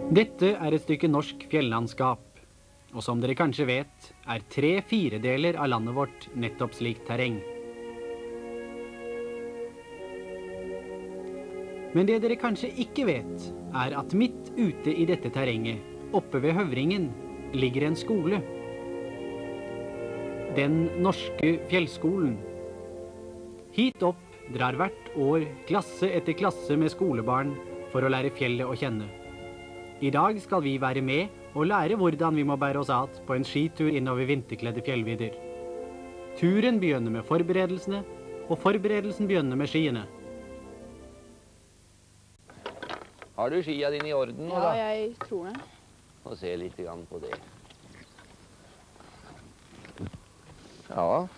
Dette er et stykke norsk fjellandskap, og som dere kanskje vet, er 3/4 av landet vårt nettopp slikt terreng. Men det dere kanskje ikke vet, er at midt ute i dette terrenget, oppe ved Høvringen, ligger en skole. Den norske fjellskolen. Hit opp drar hvert år klasse etter klasse med skolebarn for å lære fjellet å kjenne. I dag skal vi være med og lære hvordan vi må bære oss at på en skitur innover vinterkledde fjellvidder. Turen begynner med forberedelsene, og forberedelsen begynner med skiene. Har du skia dine i orden nå, da? Ja, jeg tror det. Og se litt grann på det. Ja.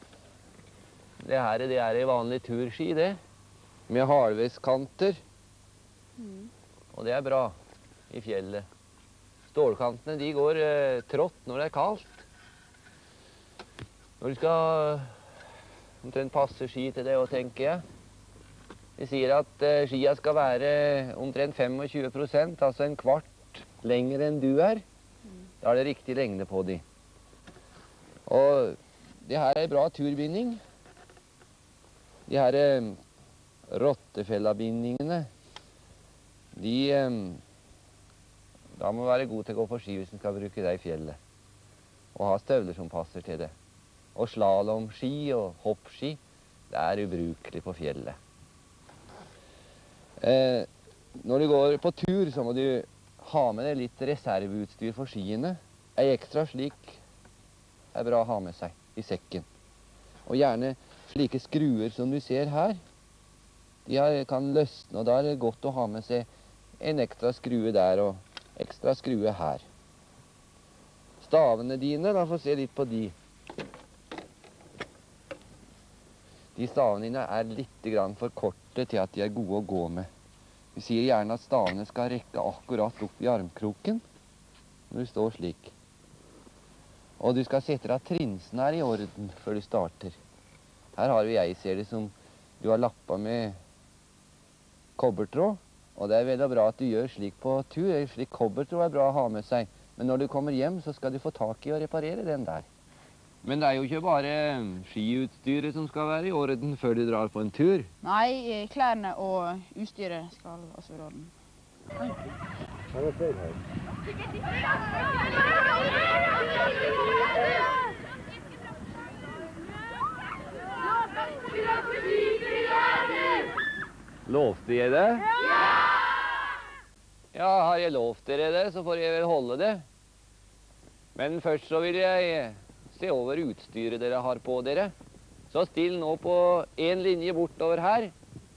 Det er en vanlig turski, det. Med halvveiskanter. Og det er bra i fjellet. Stålkantene, de går trått når det er kaldt. Når du skal omtrent passe ski til det, og tenker jeg. Vi sier at skia skal være omtrent 25%, altså en kvart lengre enn du er. Da er det riktig lengde på de. Og det her er bra turbinding. De her rottefellabindingene, da må du være god til å gå på ski hvis du skal bruke det i fjellet. Og ha støvler som passer til det. Og slalomski og hoppski, det er ubrukelig på fjellet. Når du går på tur, så må du ha med deg litt reserveutstyr for skiene. Ei ekstra slik er bra å ha med seg i sekken. Og gjerne slike skruer som du ser her. De kan løsne, og da er det godt å ha med seg en ekstra skrue der og ekstra skrue her. Stavene dine, da får se litt på de. De stavene dine er litt grann for korte til at de er gode å gå med. Vi sier gjerne at stavene skal rekke akkurat opp i armkroken når du står slik. Og du skal sette deg at trinsene er i orden før du starter. Her har vi, jeg ser det som du har lappet med kobbertråd, og det er veldig bra at du gjør slik på tur. Slik kobbertråd er bra å ha med seg, men når du kommer hjem så skal du få tak i og reparere den der. Men det er jo ikke bare skiutstyret som skal være i orden før du drar på en tur. Nei, klærne og utstyret skal også være i orden. Her var feil her. Lovte jeg det? Ja! Ja, har jeg lovt dere det, så får jeg vel holde det. Men først så vil jeg se over utstyret dere har på dere. Så still nå på en linje bortover her.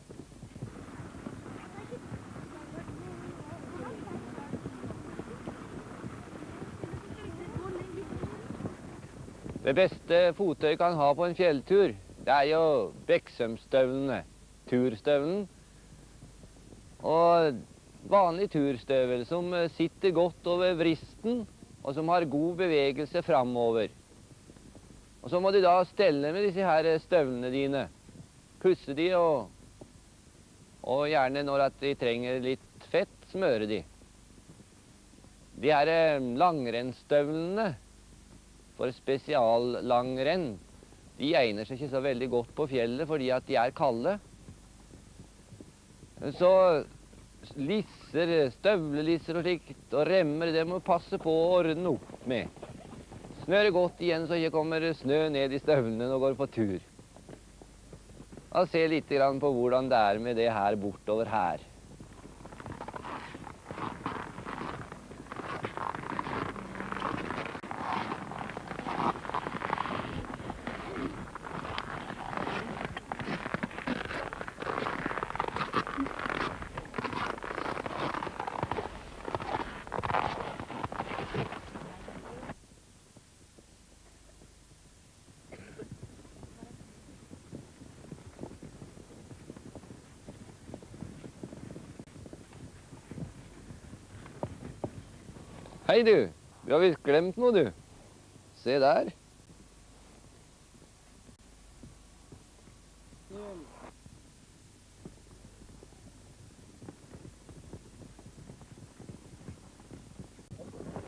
Det beste fottøy kan ha på en fjelltur, det er jo Beksømstøvlene, turstøvlen. Og vanlig turstøvel som sitter godt over vristen, og som har god bevegelse framover. Og så må du da stelle med disse her støvlene dine. Pusse de, og gjerne når at de trenger litt fett, smøre de. De her langrennstøvlene for spesiallangrenn, de egner seg ikke så veldig godt på fjellet fordi at de er kalde. Så lisser, støvlelisser og slikt, og remmer, det må passe på å ordne opp med. Snøre godt igjen så ikke kommer snø ned i støvlene når du går på tur. Og se litt grann på hvordan det er med det her bortover her. Hei du, du har visst glemt noe du. Se der.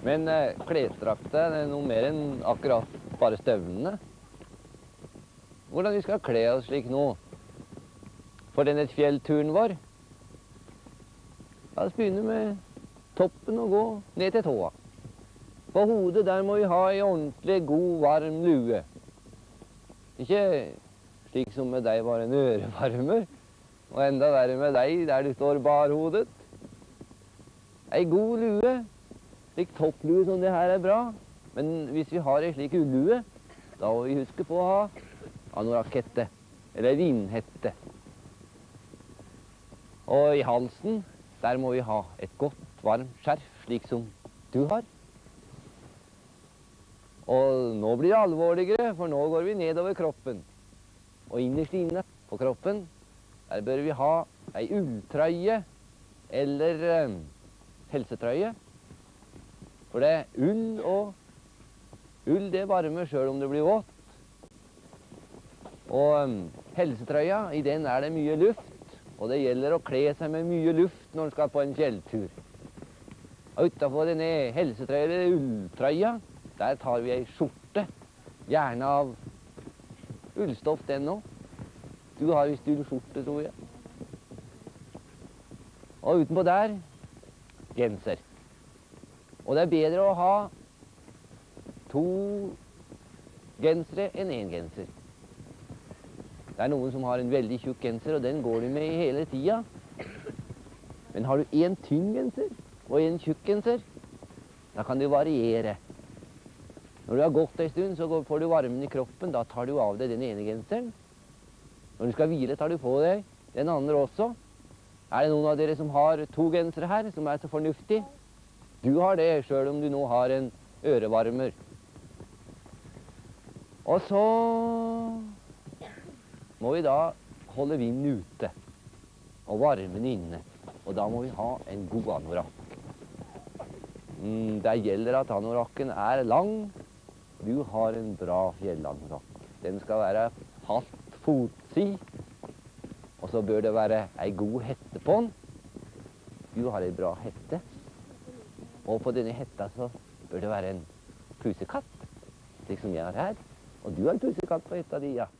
Men klesdrakta er noe mer enn akkurat bare støvlene. Hvordan vi skal kle oss slik nå for denne fjellturen vår. La oss begynne med toppen og gå ned til tåa. På hodet der må vi ha en ordentlig god, varm lue. Ikke slik som med deg var en ørevarmer, og enda verre med deg der du står barhodet. En god lue, slik topplue som det her er bra, men hvis vi har en slik ullue, da må vi huske på å ha anorakkhette, eller vindhette. Og i halsen, der må vi ha et godt, varmt skjerf, slik som du har. Og nå blir det alvorligere, for nå går vi nedover kroppen. Og innerst inne på kroppen, der bør vi ha ei ulltrøye, eller helsetrøye. For det er ull det varmer selv om det blir vått. Og helsetrøya, i den er det mye luft, og det gjelder å kle seg med mye luft når man skal på en fjelltur. Og utenfor denne helsetrøya, eller ulltrøya, der tar vi ei skjorte, gjerne av ullstoff den nå. Du har visst ullskjorte, tror jeg. Og utenpå der, genser. Og det er bedre å ha 2 gensere enn 1 genser. Det er noen som har en veldig tjukk genser, og den går de med hele tida. Men har du 1 tynn genser og 1 tjukk genser, da kan det variere. Når du har gått en stund, så får du varmen i kroppen, da tar du av deg den ene genseren. Når du skal hvile, tar du på deg den andre også. Er det noen av dere som har 2 gensere her, som er så fornuftig? Du har det, selv om du nå har en ørevarmer. Og så må vi da holde vinden ute og varmen inne. Og da må vi ha en god anorakk. Det gjelder at anorakken er lang. Du har en bra fjellanorakk. Den skal være halvt fotsid. Og så bør det være ei god hette på den. Du har ei bra hette. Og på denne hetta så bør det være en pusekatt, slik som jeg har her. Og du har pusekatt på hetta di, ja.